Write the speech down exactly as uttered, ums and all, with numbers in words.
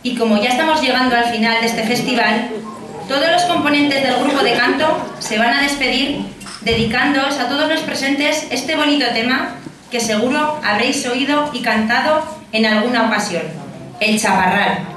Y como ya estamos llegando al final de este festival, todos los componentes del grupo de canto se van a despedir dedicándoos a todos los presentes este bonito tema que seguro habréis oído y cantado en alguna ocasión, el Chaparral.